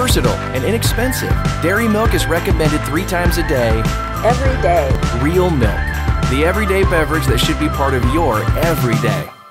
versatile and inexpensive. Dairy milk is recommended 3 times a day. Every day. Real milk, the everyday beverage that should be part of your everyday.